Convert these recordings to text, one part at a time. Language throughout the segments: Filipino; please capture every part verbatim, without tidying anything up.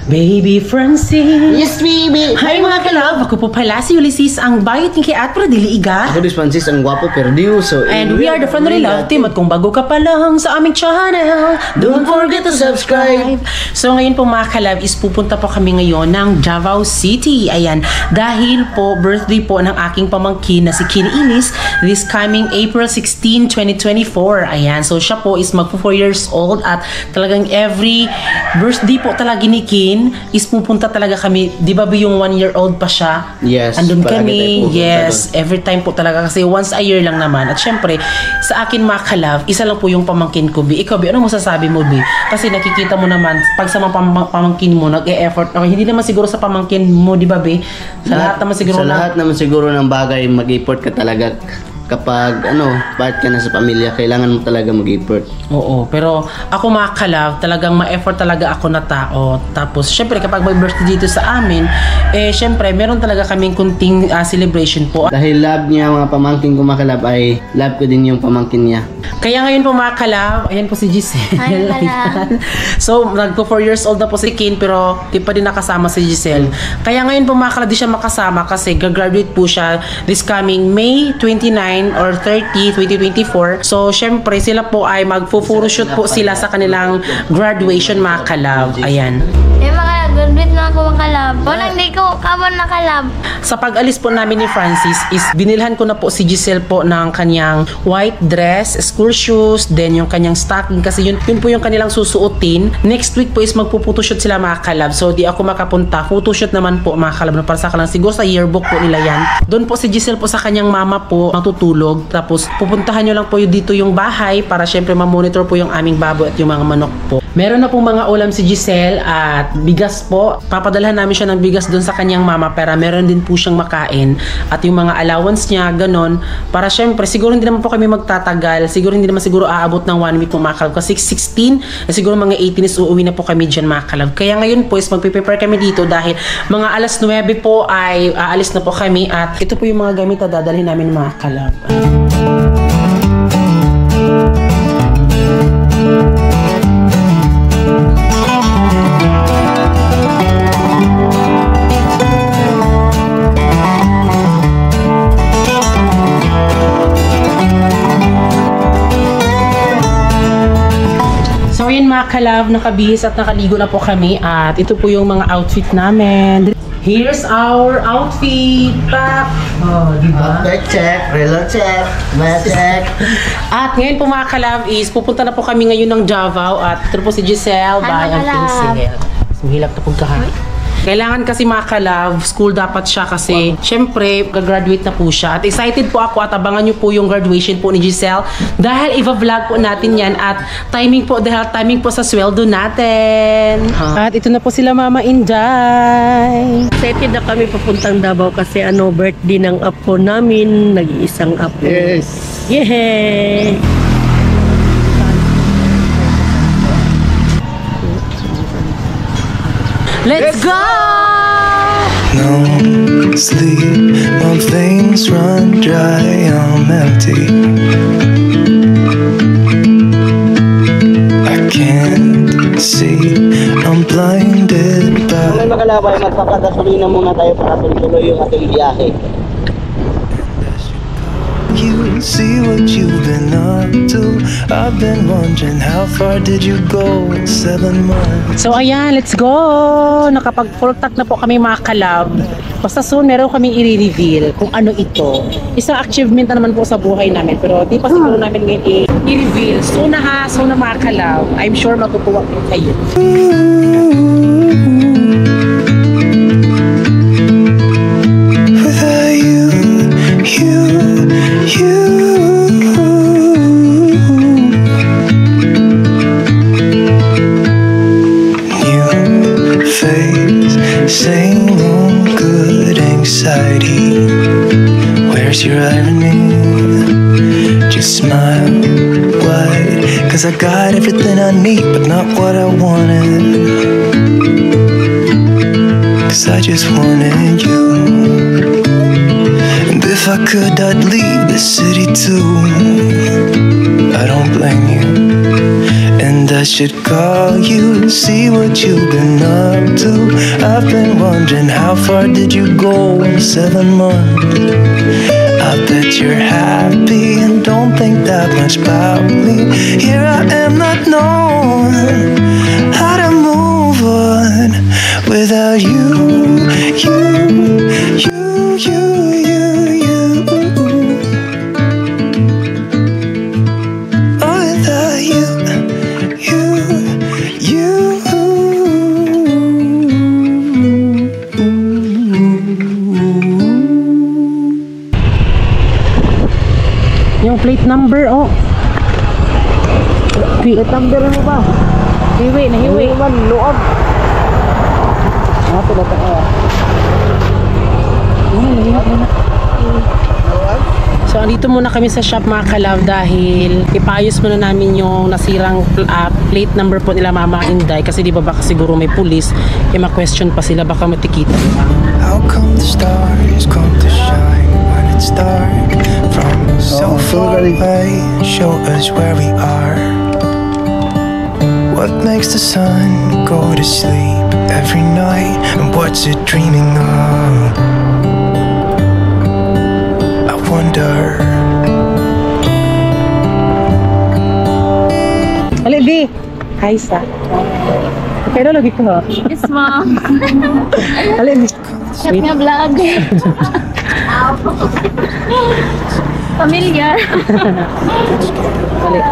Baby Francis. Yes, baby. Hi mga kalab, ako po pala si Ulysses, ang bayot ng kay at pero dili iga. Ako dis Francis, ang gwapo pero di uso. And we are the Friendly Love Team. At kung bago ka pa lang sa aming channel, don't forget to subscribe. So ngayon po mga kalab is pupunta po kami ngayon ng Davao City. Ayan, dahil po birthday po ng aking pamangkin na si Kiri Inis this coming April sixteenth, twenty twenty-four. Ayan, so siya po is magpo four years old at talagang every birthday po talaga ni Kin is pupunta talaga kami. Di ba yung one year old pa siya? Yes. Andun kami. Yes. Every time po talaga kasi once a year lang naman. At syempre, sa akin mga kalab, isa lang po yung pamangkin ko, Bi. Ikaw, Bi, ano masasabi mo, Bi? Kasi nakikita mo naman, pag sa mga pam- pamangkin mo, nag-e-effort. Okay, hindi naman siguro sa pamangkin mo, di ba, Bi? Sa lahat, lahat naman siguro sa na, lahat naman siguro ng bagay, mag-effort ka talaga. Kapag ano, part ka na sa pamilya, kailangan mo talaga mag-effort. Oo, pero ako mga kalab, talagang ma-effort talaga ako na tao. Tapos, syempre, kapag may birthday dito sa amin, eh, syempre, meron talaga kaming kunting uh, celebration po. Dahil love niya mga pamangkin ko mga kalab, ay love ko din yung pamangkin niya. Kaya ngayon po mga kalab, ayan po si Giselle. Hi, So, nagpo four years old na po si Kin, pero di pa din nakasama si Giselle. Kaya ngayon po mga kalab, di siya makasama kasi gagraduate po siya this coming May twenty-ninth or thirty, twenty twenty-four. So, syempre, sila po ay magpo-photoshoot po sila sa kanilang graduation mga kalab. Ayan. Eh, mga graduate na ako mga kalab. Walang di ko kamon na kalab. Sa pag-alis po namin ni Francis is binilhan ko na po si Giselle po ng kanyang white dress, school shoes, then yung kanyang stocking kasi yun, yun po yung kanilang susuotin. Next week po is magpo-photoshoot sila mga kalab. So, di ako makapunta. Photoshoot naman po mga kalab na para sa kanang siguro sa yearbook po nila yan. Doon po si Giselle po sa kanyang mama po matutulog. Tapos, pupuntahan nyo lang po yung dito yung bahay para syempre ma-monitor po yung aming baboy at yung mga manok po. Meron na pong mga ulam si Giselle at bigas po. Papadalhan namin siya ng bigas doon sa kanyang mama para meron din po siyang makain. At yung mga allowance niya, ganon. Para syempre, siguro hindi naman po kami magtatagal. Siguro hindi naman siguro aabot ng one week po mga kalab. Kasi sixteen, eh, siguro mga eighteen is uuwi na po kami dyan mga kalab. Kaya ngayon po is magpe-prepare kami dito dahil mga alas nuwebe po ay aalis na po kami. At ito po yung mga gamit na dadalhin namin mga kalab. So yun mga kalab, nakabihis at nakaligo na po kami at ito po yung mga outfit namin. Here's our outfit pack. Oh, di ba? Outfit check, relo check, mat check. At ngayon po mga kalab is pupunta na po kami ngayon ng Davao at ito po si Giselle by ang Pinsel. Sumihilap na po kahan. Kailangan kasi mga kalab, school dapat siya kasi syempre, gagraduate na po siya. At excited po ako at abangan nyo po yung graduation po ni Giselle dahil i-vlog po natin yan at timing po, dahil timing po sa sweldo natin. Huh? At ito na po sila Mama Inday. Excited na kami papuntang Davao kasi ano, birthday ng apo namin, nag-iisang apo. Yes! Yehey! Let's go! No sleep, my veins run dry, I'm empty. I can't see, I'm blinded by. May makalabay, magpapagasuloy na muna tayo para tuloy yung ating biyahe. You see what you've been up to. I've been wondering how far did you go? Seven months. So ayan, let's go! Nakapag full tank na po kami mga kalab. Basta soon meron kami i-reveal kung ano ito. Isang achievement na naman po sa buhay namin pero di pa siguro namin ngayon i-reveal. So na ha, so na mga kalab. I'm sure matutuwa po kayo. Without you, you, you. New face, same old good anxiety. Where's your irony? Just smile wide, cause I got everything I need, but not what I wanted. Cause I just wanted you. And if I could, I'd leave the city too. I don't blame you. And I should call you, see what you've been up to. I've been wondering, how far did you go in seven months? I bet you're happy and don't think that much about me. Here I am not knowing how to move on without you, you, you, you, you, you. Oh, without you, you, you. Yung plate number, oh. Plate number mo ba? Hiwi, nahiwi. Man, loob. Ah, tulad ako. Oh, nahiwi na. So, andito muna kami sa shop mga kalab dahil ipayos muna namin yung nasirang uh, plate number po nila Mama Inday kasi di ba baka siguro may pulis eh ma-question pa sila baka matikita. How come the stars come to shine when it's dark? From so far away, show us where we are. What makes the sun go to sleep every night? And what's it dreaming of? I wonder. Ali, B! Hi, sa. Okay na, lagi ko ha. Yes, ma'am. Ali, B. Shot nga vlog. Familiar. Ali.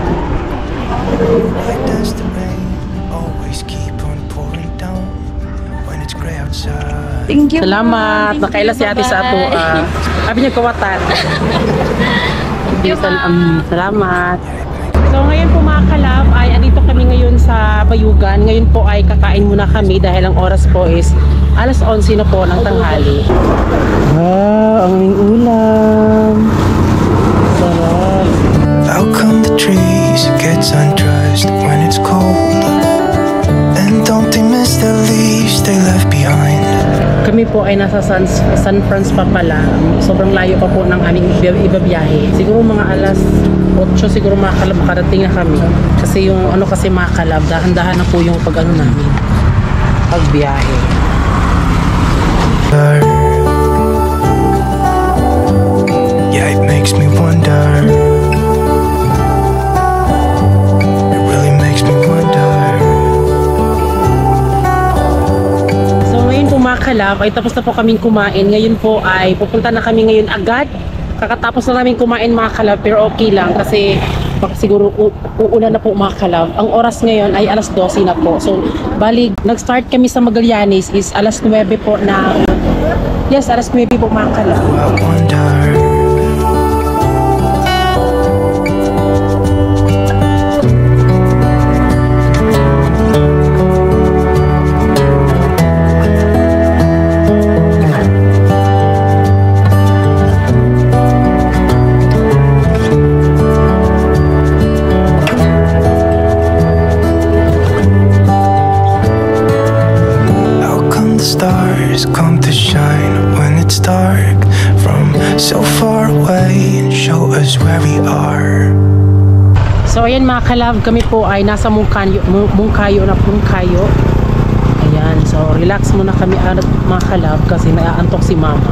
Why does the rain always keep on pouring down when it's gray outside? Thank you. Salamat. Nakaila si ate sa ato. Uh, sabi niya kawatan. Bisan, um, salamat. So ngayon po mga kalab ay andito kami ngayon sa Bayugan. Ngayon po ay kakain muna kami dahil ang oras po is alas onse na po ng tanghali. Wow, ang aming ulam. Sarap. How come the trees get undressed when it's cold? And don't they miss the leaves they left behind? Kami po ay nasa San, San Francisco pa pala. Sobrang layo pa po ng aming ibabiyahe. Siguro mga alas otso siguro mga kalab makarating na kami. Kasi yung ano kasi mga kalab, dahan-dahan na po yung pag ano namin. Pagbiyahe. Yeah, it makes me wonder. It really makes me wonder. So ngayon po mga kalab, ay tapos na po kaming kumain. Ngayon po ay pupunta na kami ngayon agad. Kakatapos na namin kumain mga kalab, pero okay lang kasi baka siguro uuna na po mga kalab. Ang oras ngayon ay alas dose na po. So bali, nag-start kami sa Magallanes is alas nuwebe po na yes, alas nuwebe po mga kalab. I wonder. Stars come to shine when it's dark from so far away and show us where we are. So ayan mga kalab, kami po ay nasa Mungkayo, Mungkayo na Mungkayo. Ayan, so relax muna kami mga kalab kasi naaantok si mama.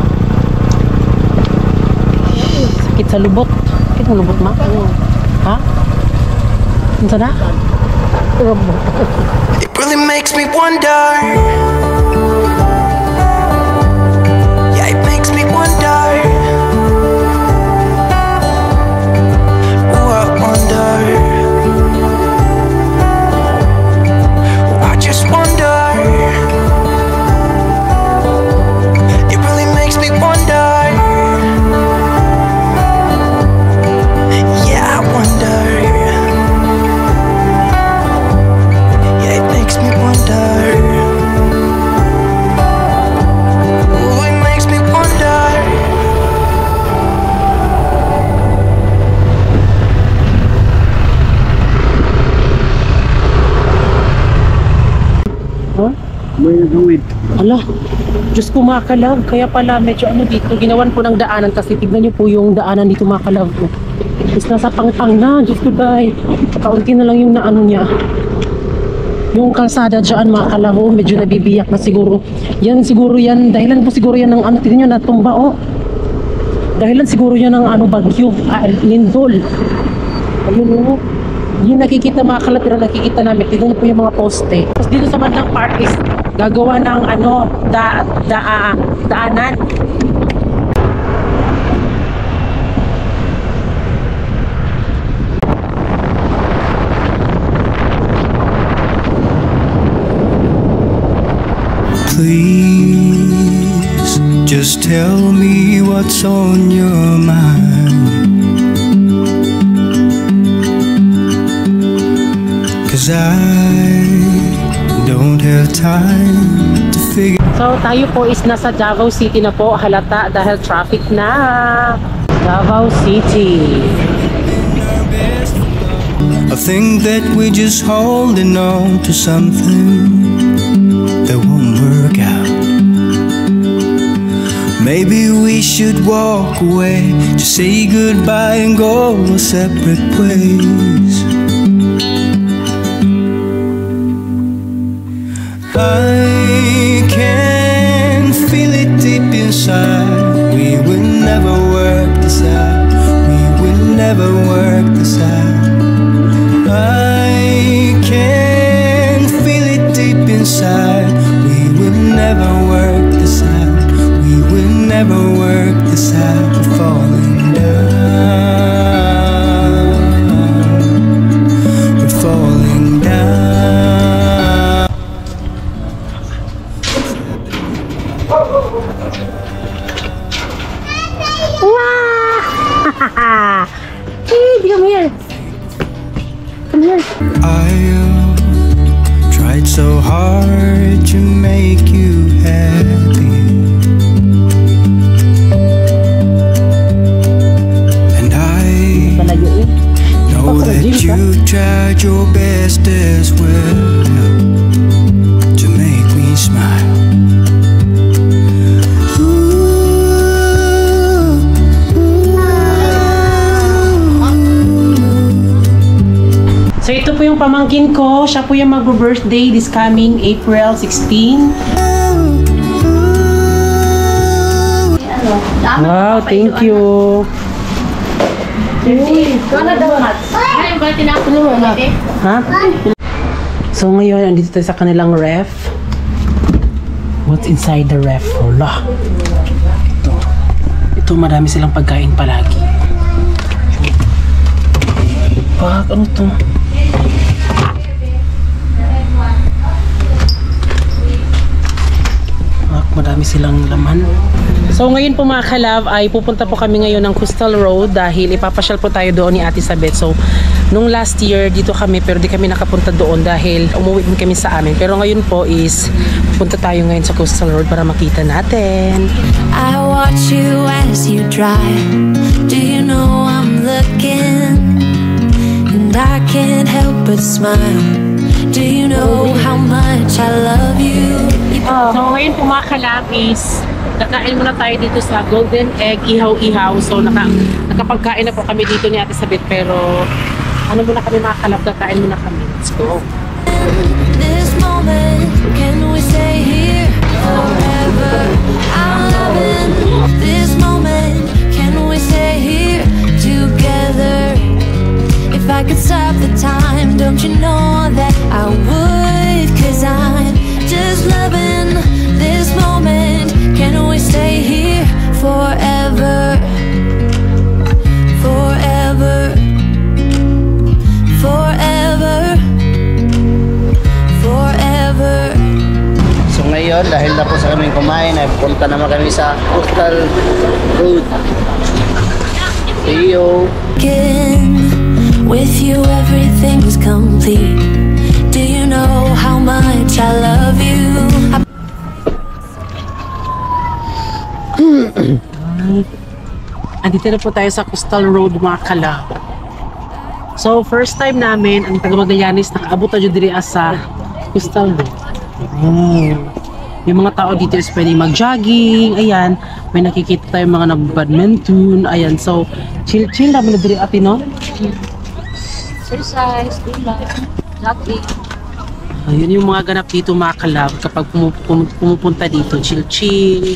Sakit sa lubot. Sakit mo lubot ma? Ha? Ano na? It really makes me wonder. Yeah, it makes me wonder. Oh, I wonder. Oh, I just wonder. It really makes me wonder. Yeah, I wonder. Yeah, it makes me wonder. Oh, it makes me wonder. Huh? Ala, Diyos ko mga kalab, kaya pala medyo ano dito, ginawan po ng daanan kasi tignan nyo po yung daanan dito mga kalab. is nasa pangpang na. Diyos ko dahil. Kaunti na lang yung naano niya. Yung kalsada dyan mga kalaro, medyo nabibiyak na siguro. Yan siguro yan, dahilan po siguro yan ng ano, tignan nyo, natumba oh. Dahilan siguro yan ng ano, bagyo, ah, lindol. Ayun oh. Yung nakikita mga kalap, pero nakikita namin, tignan po yung mga poste. Tapos dito sa bandang park is gagawa ng ano, da, da, uh, daanan. Please, just tell me what's on your mind. 'Cause I don't have time to figure. So tayo po is nasa Davao City na po, halata dahil traffic na. Davao City. I think that we're just holding on to something that won't work out. Maybe we should walk away, just say goodbye and go our separate ways. I can feel it deep inside. We will never work this out. We will never work this out. I can feel it deep inside. We will never work this out. We will never work this out. We're falling down. We're falling down. Wow! Hey, come here. Come here. I uh, tried so hard to make you happy, and I know that you tried your best as well to make me smile. So ito po yung pamangkin ko, siya po yung mag-birthday this coming April sixteenth. Wow, thank you. Ha? So ngayon, andito tayo sa kanilang ref. What's inside the ref? Wala. Ito. Ito, marami silang pagkain palagi. Pak, ano to? Marami silang laman. So ngayon po mga kalab ay pupunta po kami ngayon ng Coastal Road dahil ipapasyal po tayo doon ni Ate Sabet. So nung last year dito kami pero di kami nakapunta doon dahil umuwi din kami sa amin. Pero ngayon po is pupunta tayo ngayon sa Coastal Road para makita natin. I watch you as you drive. Do you know I'm looking? And I can't help but smile. Do you know how much I love you? So ngayon po mga kalab is nakain muna tayo dito sa Golden Egg Ihaw-Ihaw. So naka, nakapagkain na po kami dito ni Ate Sabet pero ano muna kami mga kalab, kakain muna kami. Let's go. This moment, can we stay here forever? I'm loving this moment. Can we stay here together? If I could stop the time, don't you know that I would? 'Cause I'm just loving this moment. Can we stay here forever? Forever. Forever. Forever. So ngayon, dahil na po sa kaming kumain, ay punta naman kami sa Coastal Road. See you! With you everything's complete. Do you know how much I love you? Andito na po tayo sa Coastal Road mga kalab. So first time namin ang taga Magallanes nakaabot tayo diri sa Coastal Road. Mm. Yung mga tao dito is pwede mag-jogging. Ayan, may nakikita tayong mga nag-badminton. Ayan, so chill-chill na diri ate, no? Exercise, dila, jogging. Ayun yung mga ganap dito mga kalab kapag pumu- pum- pumupunta dito, chill-chill.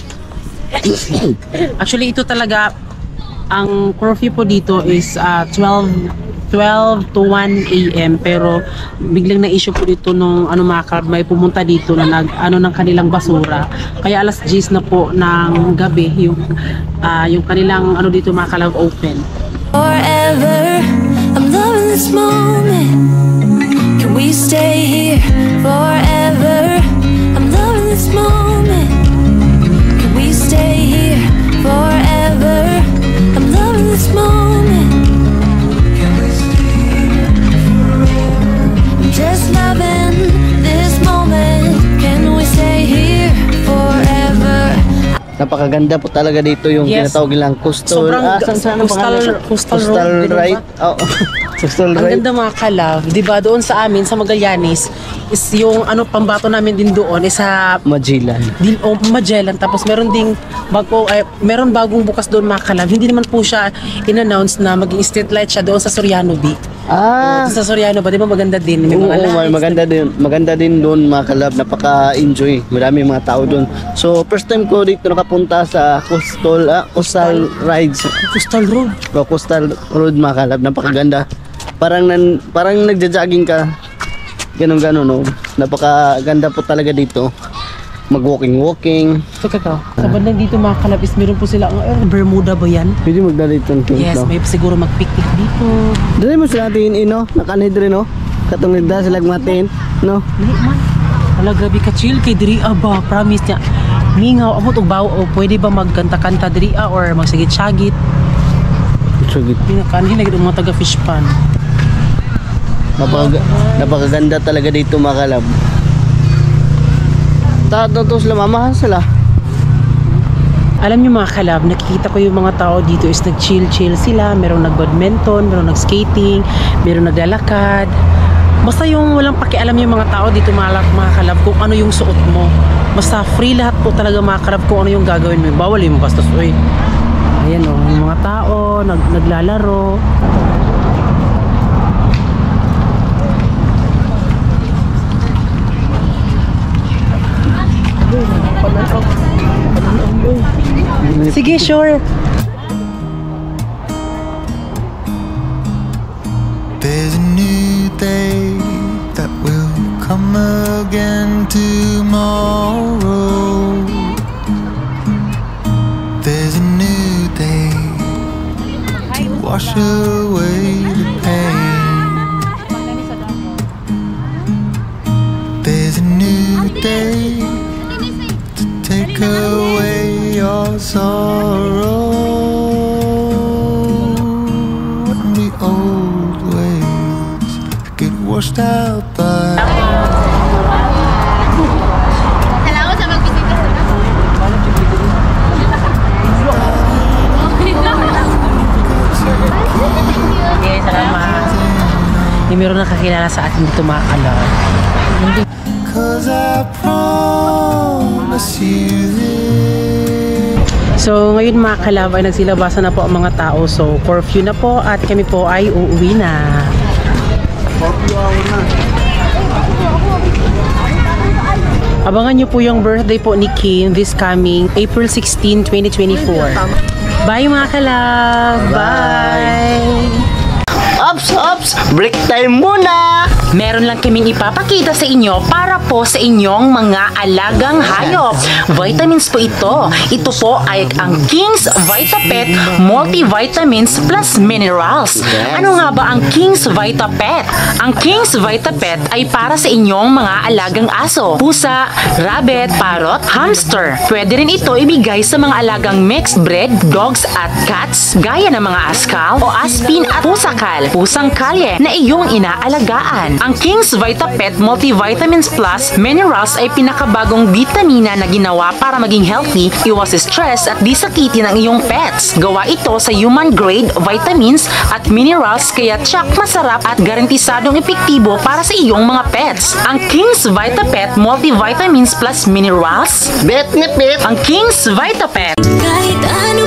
Actually, ito talaga, ang curfew po dito is uh, twelve to one a m pero biglang na-issue po dito nung ano mga kalab, may pumunta dito na nag, ano ng kanilang basura. Kaya alas diyes na po ng gabi yung, uh, yung kanilang ano dito mga kalab open. Forever, I'm loving this moment. Can we stay here forever? I'm loving this moment. Can we stay here forever? I'm loving this moment. Can we stay here forever? I'm just loving this moment. Can we stay here forever? Napakaganda po talaga dito yung Yes. tinatawag nilang coastal. Sobrang ah, saan, saan ang coastal- pangalan? coastal road, Coastal ganun ba? ride. Oo. Coastal Ang ride. ganda mga kalab, di ba doon sa amin sa Magallanes is yung ano pambato namin din doon is sa Magellan. din o Magellan, tapos meron ding bago ay meron bagong bukas doon mga kalab. Hindi naman po siya in-announce na maging street light siya doon sa Soriano B. Ah. Sa Soriano ba, di ba maganda din? May Oo, mga may lights. maganda din. Maganda din doon mga kalab. Napaka-enjoy. Marami mga tao doon. So, first time ko dito nakapunta sa coastal, ah, coastal rides. Coastal Road. O, coastal road mga kalab. Napakaganda. Parang nan, parang nagja-jogging ka. Ganun ganon no. Napakaganda po talaga dito. Mag-walking-walking. Teka ka, sa bandang dito mga kalab is meron po sila, ang Bermuda ba yan? Pwede magdala dito ng tent, Yes, no? may siguro mag-picnic dito. Dali mo sila natin ino, nakanid rin no? Katungid na sila mga tent, no? Dili man. Wala, grabe ka chill kay diri aba, promise niya. Mingaw, amot og bawo, o pwede ba magkanta-kanta diri ah, or magsagit-sagit? Sugit. Pinakanin lagi ng mga taga fish pan. Napaka, napakaganda talaga dito mga kalab. Tato to sila, mamahan sila. Alam niyo mga kalab, nakikita ko yung mga tao dito is nag-chill-chill sila. Merong nag-badminton, merong nag-skating, merong naglalakad. Basta yung walang pakialam yung mga tao dito mga, mga kalab kung ano yung suot mo. Basta free lahat po talaga mga kalab kung ano yung gagawin mo. Bawal yung bastos. Uy. Ayan o, oh, yung mga tao, nag, naglalaro. Sige, sure. There's a new day that will come again tomorrow. There's a new day to wash away the pain. There's a new day to take away your sorrow. And the old ways get washed out by. Salamat sa magbisita sa Okay, salamat. Yung meron nakakilala sa atin dito mga kalab. Cause I promise you this. So ngayon mga kalab ay nagsilabasan na po ang mga tao. So curfew na po at kami po ay uuwi na. Abangan nyo po yung birthday po ni Kim this coming April sixteenth, twenty twenty-four. Bye mga kalab! Bye! Ops, ops! Break time muna! Meron lang kaming ipapakita sa inyo para po sa inyong mga alagang hayop. Vitamins po ito. Ito po ay ang King's VitaPet Multivitamins plus Minerals. Ano nga ba ang King's VitaPet? Ang King's VitaPet ay para sa inyong mga alagang aso, pusa, rabbit, parrot, hamster. Pwede rin ito ibigay sa mga alagang mixed breed, dogs at cats, gaya ng mga askal o aspin at pusakal. pusang kalye na iyong inaalagaan. Ang King's VitaPet Multivitamins Plus Minerals ay pinakabagong bitamina na ginawa para maging healthy, iwas stress at di sakitin ang iyong pets. Gawa ito sa human grade vitamins at minerals kaya tsak masarap at garantisadong epektibo para sa iyong mga pets. Ang King's VitaPet Multivitamins Plus Minerals, Bet ngit bet. ang King's VitaPet. Kahit ano